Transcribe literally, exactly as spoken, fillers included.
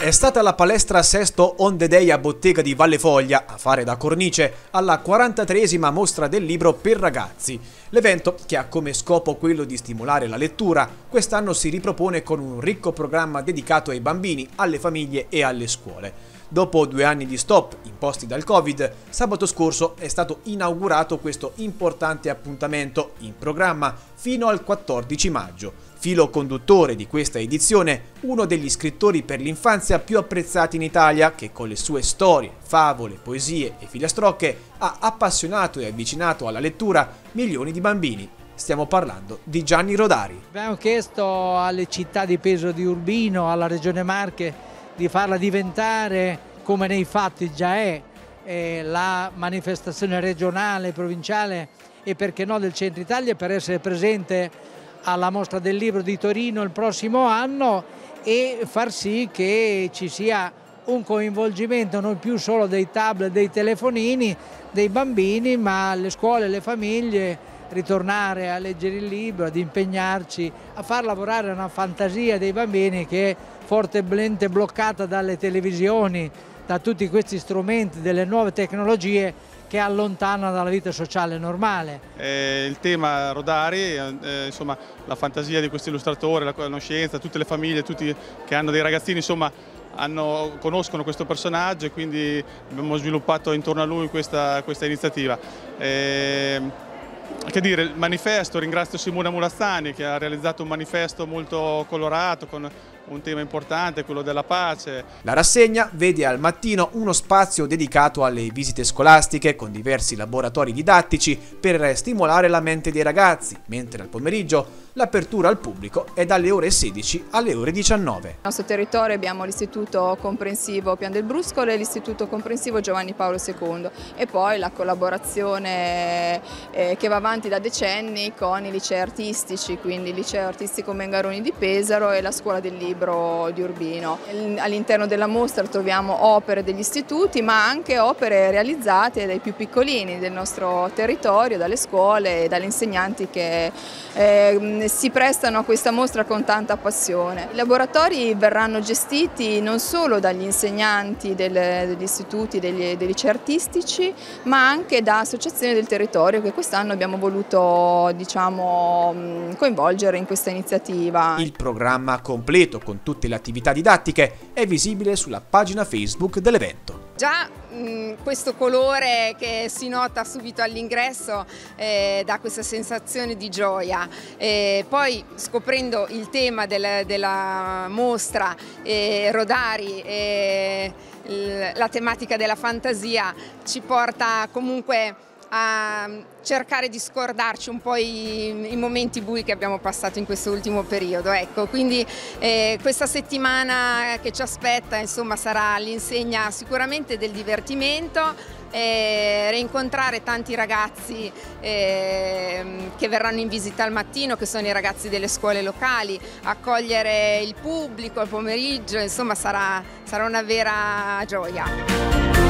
È stata la palestra Sesto On The Day a Bottega di Valle Foglia a fare da cornice alla quarantatreesima mostra del libro per ragazzi. L'evento, che ha come scopo quello di stimolare la lettura, quest'anno si ripropone con un ricco programma dedicato ai bambini, alle famiglie e alle scuole. Dopo due anni di stop imposti dal Covid, sabato scorso è stato inaugurato questo importante appuntamento in programma fino al quattordici maggio. Filo conduttore di questa edizione, uno degli scrittori per l'infanzia più apprezzati in Italia, che con le sue storie, favole, poesie e filastrocche ha appassionato e avvicinato alla lettura milioni di bambini. Stiamo parlando di Gianni Rodari. Abbiamo chiesto alle città di peso di Urbino, alla Regione Marche, di farla diventare, come nei fatti già è, eh, la manifestazione regionale, provinciale e perché no del centro Italia, per essere presente alla Mostra del Libro di Torino il prossimo anno e far sì che ci sia un coinvolgimento non più solo dei tablet, dei telefonini, dei bambini, ma le scuole, le famiglie, ritornare a leggere il libro, ad impegnarci, a far lavorare una fantasia dei bambini che è fortemente bloccata dalle televisioni, da tutti questi strumenti, delle nuove tecnologie che allontanano dalla vita sociale normale. Eh, il tema Rodari, eh, insomma, la fantasia di questo illustratore, la conoscenza, tutte le famiglie, tutti che hanno dei ragazzini, insomma, hanno, conoscono questo personaggio e quindi abbiamo sviluppato intorno a lui questa, questa iniziativa. Eh, Che dire, il manifesto, ringrazio Simona Mulazzani che ha realizzato un manifesto molto colorato con un tema importante, quello della pace. La rassegna vede al mattino uno spazio dedicato alle visite scolastiche con diversi laboratori didattici per stimolare la mente dei ragazzi, mentre al pomeriggio l'apertura al pubblico è dalle ore sedici alle ore diciannove. Nel nostro territorio abbiamo l'Istituto Comprensivo Pian del Bruscolo e l'Istituto Comprensivo Giovanni Paolo secondo e poi la collaborazione eh, che va avanti da decenni con i licei artistici, quindi il Liceo Artistico Mengaroni di Pesaro e la Scuola del Libro di Urbino. All'interno della mostra troviamo opere degli istituti ma anche opere realizzate dai più piccolini del nostro territorio, dalle scuole e dagli insegnanti che eh, si prestano a questa mostra con tanta passione. I laboratori verranno gestiti non solo dagli insegnanti del, degli istituti, degli, dei licei artistici, ma anche da associazioni del territorio che quest'anno abbiamo voluto, diciamo, coinvolgere in questa iniziativa. Il programma completo con tutte le attività didattiche è visibile sulla pagina Facebook dell'evento. Già mh, questo colore che si nota subito all'ingresso eh, dà questa sensazione di gioia. E poi scoprendo il tema del, della mostra, eh, Rodari, eh, la tematica della fantasia ci porta comunque a cercare di scordarci un po' i, i momenti bui che abbiamo passato in questo ultimo periodo. Ecco, quindi eh, questa settimana che ci aspetta, insomma, sarà all'insegna sicuramente del divertimento, eh, rincontrare tanti ragazzi eh, che verranno in visita al mattino, che sono i ragazzi delle scuole locali, accogliere il pubblico al pomeriggio, insomma sarà, sarà una vera gioia.